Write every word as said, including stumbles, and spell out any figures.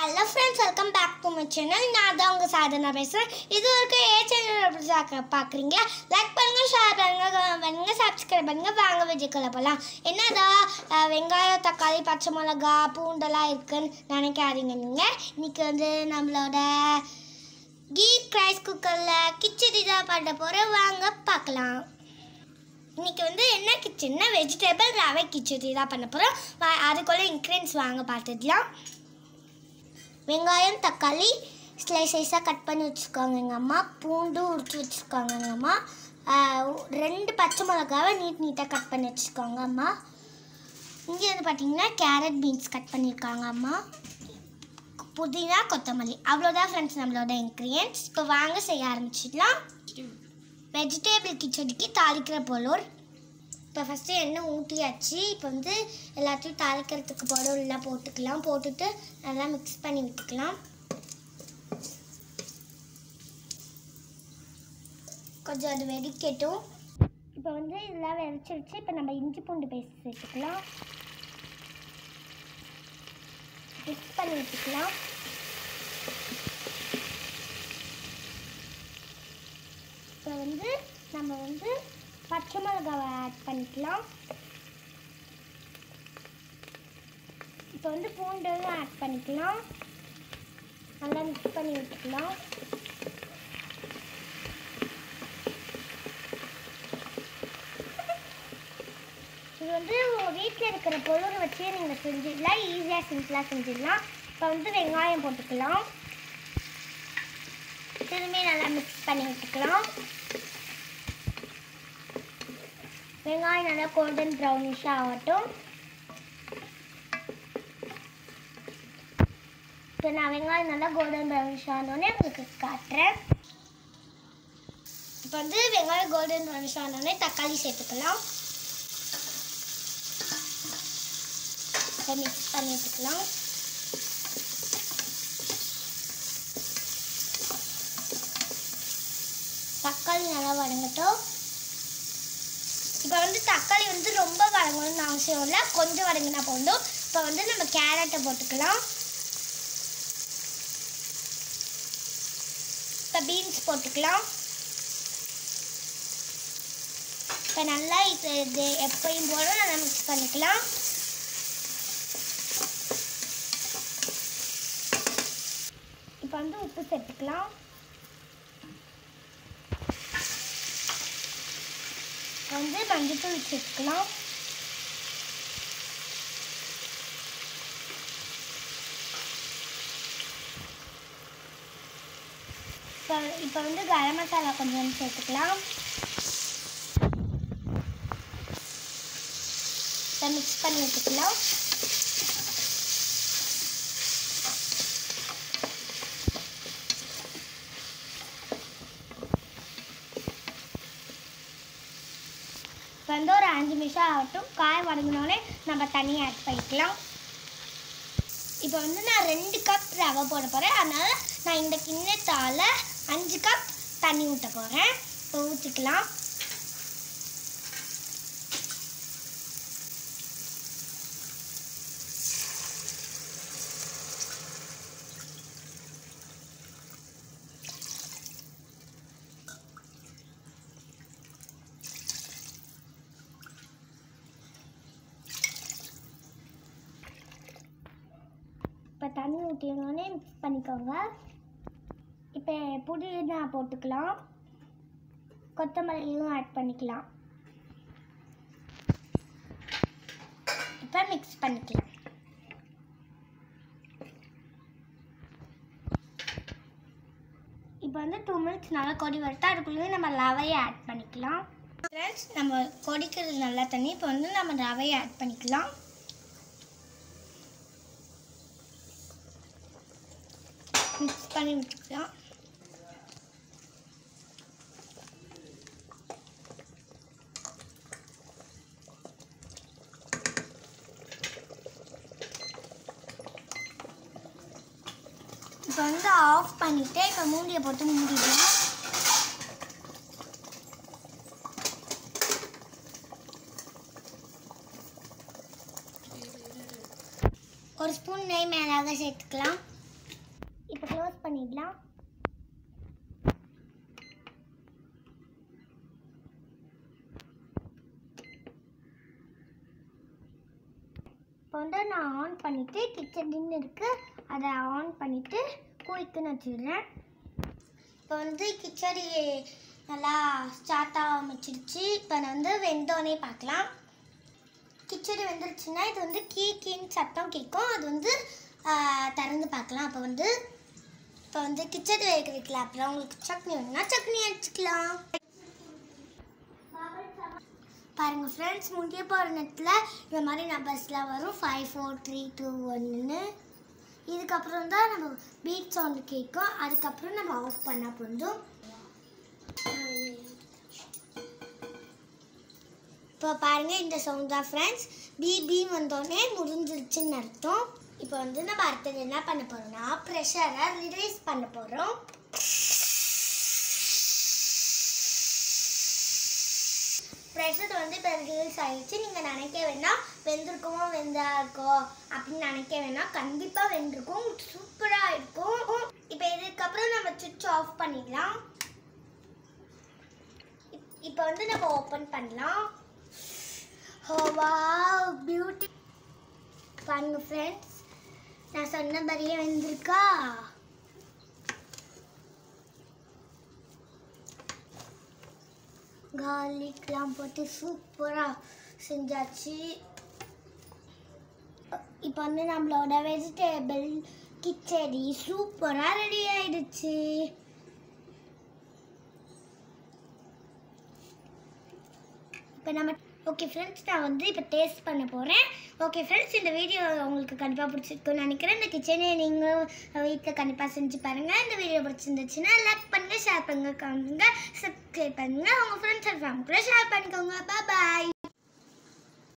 Hello friends, welcome back to my channel. நான் தான் உங்க சாதனா பேசுறேன். இது வரைக்கும் ஏ சேனல் பார்க்குறீங்க, லைக் பண்ணுங்க, ஷேர் பண்ணுங்க, கமெண்ட் பண்ணுங்க, சப்ஸ்கிரைப் பண்ணுங்க. வாங்க வீடியோக்குள்ள போகலாம். என்னடா வெங்காயம், தக்காளி, பச்சை மிளகா, பூண்டெல்லாம் இருக்குன்னு நினைக்காதீங்க நீங்கள். இன்னைக்கு வந்து நம்மளோட கீ ரைஸ் குக்கரில் கிச்சடி தான் பண்ண போகிறோம். வாங்க பார்க்கலாம். இன்றைக்கி வந்து என்ன கிச்சடினா வெஜிடபிள் ரவை கிச்சடி தான் பண்ண போகிறோம். அதுக்குள்ளே இன்க்ரீடியன்ஸ் வாங்க பார்த்துக்கலாம். வெங்காயம், தக்காளி ஸ்லைஸ் ஸ்லைஸாக கட் பண்ணி வச்சுருக்காங்க எங்கள் அம்மா. பூண்டு உரிச்சு வச்சுருக்காங்க எங்கள் அம்மா. ரெண்டு பச்சை மிளகாவை நீட் நீட்டாக கட் பண்ணி வச்சுருக்காங்க அம்மா. இங்கே வந்து பார்த்திங்கன்னா கேரட் பீன்ஸ் கட் பண்ணியிருக்காங்க அம்மா. புதினா, கொத்தமல்லி, அவ்வளோதான் ஃப்ரெண்ட்ஸ் நம்மளோட இன்க்ரீடியன்ஸ். இப்போ வாங்க செய்ய ஆரம்பிச்சிடலாம். வெஜிடபிள் கிச்சடிக்கு தாளிக்கிற பொருள். இப்போ ஃபஸ்ட்டு எண்ணெய் ஊற்றியாச்சு. இப்போ வந்து எல்லாத்தையும் தாளிக்கிறதுக்கு பொருள்லாம் போட்டுக்கலாம். போட்டுட்டு நல்லா மிக்ஸ் பண்ணி விட்டுக்கலாம். கொஞ்சம் அது வெடிக்கட்டும். இப்போ வந்து இதெல்லாம் வெடிச்சிருச்சு. இப்போ நம்ம இஞ்சி பூண்டு பேஸ்ட் சேர்த்துக்கலாம். மிக்ஸ் பண்ணி விட்டுக்கலாம். இப்போ வந்து நம்ம வந்து பச்சை மிளகாவை ஆட் பண்ணிக்கலாம். இப்போ வந்து பூண்டும் ஆட் பண்ணிக்கலாம். நல்லா மிக்ஸ் பண்ணி விட்டுக்கலாம். இது வந்து உங்கள் வீட்டில் இருக்கிற பொருளை வச்சு நீங்கள் செஞ்சிடலாம். ஈஸியாக சிம்பிளாக செஞ்சிடலாம். இப்போ வந்து வெங்காயம் போட்டுக்கலாம். திரும்பி நல்லா மிக்ஸ் பண்ணி விட்டுக்கலாம். வெங்காயம் நல்லா கோல்டன் ப்ரௌனிஷாக ஆகட்டும். இப்போ நான் வெங்காயம் நல்லா கோல்டன் ப்ரௌனிஷ் ஆனோடனே உங்களுக்கு காட்டுறேன். இப்போ வந்து வெங்காயம் கோல்டன் ப்ரௌனிஷ் ஆனோடனே தக்காளி சேர்த்துக்கலாம். இப்போ மிக்ஸ் பண்ணி விட்டுக்கலாம். தக்காளி நல்லா வதங்கட்டும். இப்போ வந்து தக்காளி வந்து ரொம்ப வதங்கணும்னு அவசியம் இல்லை, கொஞ்சம் வதங்கினா போதும். இப்போ வந்து நம்ம கேரட்டை போட்டுக்கலாம். இப்போ பீன்ஸ் போட்டுக்கலாம். இப்போ நல்லா இது இது எப்பயும் போல நல்லா மிக்ஸ் பண்ணிக்கலாம். இப்போ வந்து உப்பு சேர்த்துக்கலாம். வந்து மஞ்சத்தூள் சேர்த்துக்கலாம். இப்போ இப்போ வந்து கரம் மசாலா கொஞ்சம் சேர்த்துக்கலாம். இப்போ மிக்ஸ் பண்ணி விட்டுக்கலாம். இப்போ வந்து ஒரு அஞ்சு நிமிஷம் ஆகட்டும். காய் வதங்கினோடனே நம்ம தண்ணி ஆட் பண்ணிக்கலாம். இப்போ வந்து நான் ரெண்டு கப் ரவை போட போகிறேன். அதனால் நான் இந்த கிண்ணத்தால் அஞ்சு கப் தண்ணி ஊற்ற போகிறேன். இப்போ ஊற்றிக்கலாம். இப்போ தண்ணி ஊற்றினோடனே மிக்ஸ் பண்ணிக்கோங்க. இப்போ புதினா போட்டுக்கலாம். கொத்தமல்லியும் ஆட் பண்ணிக்கலாம். இப்போ மிக்ஸ் பண்ணிக்கலாம். இப்போ வந்து டூ மினிட்ஸ் நல்லா கொதி வரட்டா. அதுக்குள்ளேயே நம்ம ரவையை ஆட் பண்ணிக்கலாம். ஃப்ரெண்ட்ஸ், நம்ம கொதிக்கிறது நல்லா தண்ணி. இப்போ வந்து நம்ம ரவையை ஆட் பண்ணிக்கலாம். மிக்ஸ் பண்ணி விட்டுக்கலாம். இப்போ வந்து ஆஃப் பண்ணிவிட்டு இப்போ மூடியை போட்டு மூடிடலாம். ஒரு ஸ்பூன் நெய் மேலாக சேர்த்துக்கலாம். ஆஃப் பண்ணிடலாம். இப்போ வந்து நான் ஆன் பண்ணிவிட்டு கிச்சடின்னு இருக்குது அதை ஆன் பண்ணிவிட்டு குயிக்குன்னு வச்சுடுறேன். இப்போ வந்து கிச்சடி நல்லா ஸ்டார்ட் ஆரம்பிச்சிடுச்சு. இப்போ நான் வந்து வெந்தோடனே பார்க்கலாம். கிச்சடி வெந்துருச்சுன்னா இது வந்து கீ கீன்னு சத்தம் கேட்கும். அது வந்து திறந்து பார்க்கலாம். அப்போ வந்து இப்போ வந்து கிச்சடி வேக வைக்கலாம். அப்புறம் உங்களுக்கு சட்னி வேணும்னா சட்னி அடிச்சுக்கலாம். பாருங்கள் ஃப்ரெண்ட்ஸ், முடிய போகிற நேரத்தில் இந்த மாதிரி நம்பர்ஸ்லாம் வரும். ஃபைவ் ஃபோர் த்ரீ டூ ஒன்னு. இதுக்கப்புறம் தான் நம்ம பீட் சவுண்டு கேட்கும். அதுக்கப்புறம் நம்ம ஆஃப் பண்ண போதும். இப்போ பாருங்கள், இந்த சவுண்ட் தான் ஃப்ரெண்ட்ஸ். பிபின்னு வந்தோடனே முடிஞ்சிருச்சுன்னு அர்த்தம். இப்போ வந்து நம்ம அடுத்தது என்ன பண்ண போகிறோம்னா ப்ரெஷரை ரிலீஸ் பண்ண போகிறோம். ப்ரெஷர் வந்து இப்போ ரிலீஸ் ஆகிடுச்சு. நீங்கள் நினைக்க வேணாம் வெந்திருக்குமோ வெந்தா இருக்கோ அப்படின்னு நினைக்க வேணாம். கண்டிப்பாக வெந்திருக்கும், சூப்பராக இருக்கும். இப்போ இதுக்கப்புறம் நம்ம சுவிட்ச் ஆஃப் பண்ணிடலாம். இப்போ வந்து நம்ம ஓப்பன் பண்ணலாம். Oh wow, beauty. பாருங்க ஃப்ரெண்ட்ஸ், நான் சொன்ன மாதிரியே வெந்திருக்கா? கார்லிக்லாம் போட்டு சூப்பராக செஞ்சாச்சு. இப்போ வந்து நம்மளோட வெஜிடேபிள் கிச்சடி சூப்பராக ரெடி ஆயிடுச்சு. இப்போ நம்ம ஓகே ஃப்ரெண்ட்ஸ், நான் வந்து இப்போ டேஸ்ட் பண்ண போகிறேன். ஓகே ஃப்ரெண்ட்ஸ், இந்த வீடியோ உங்களுக்கு கண்டிப்பாக பிடிச்சிருக்குன்னு நினைக்கிறேன். இந்த கிச்சனை நீங்களும் வீட்டில் கண்டிப்பாக செஞ்சு பாருங்கள். இந்த வீடியோ பிடிச்சிருந்துச்சுன்னா லைக் பண்ணுங்கள், ஷேர் பண்ணுங்கள், கமெண்ட் பண்ணுங்கள், சப்ஸ்கிரைப் பண்ணுங்கள். உங்கள் ஃப்ரெண்ட்ஸ் அண்ட் ஃபேமிலி கூட ஷேர் பண்ணிக்கோங்க. பாய்.